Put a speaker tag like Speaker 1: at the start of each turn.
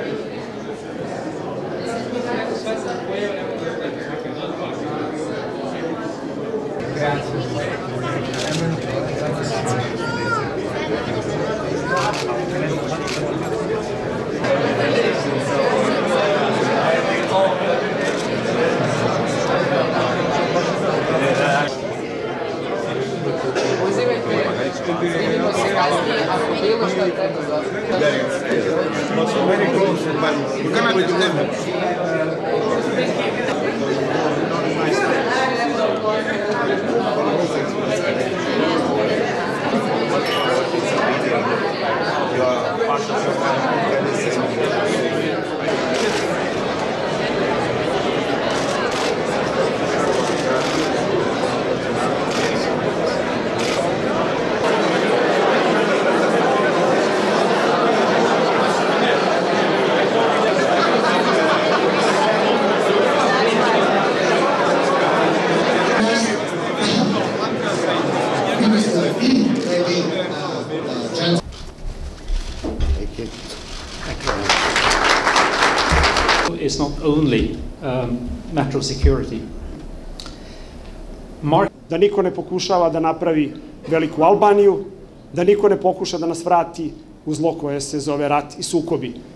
Speaker 1: Vidimo se kasnije, ako bilo što treba
Speaker 2: It's not only matter of security.
Speaker 3: Da niko ne pokušava da napravi veliku Albaniju, da niko ne pokuša da nas vrati u zlo koje se zove rat i sukobi.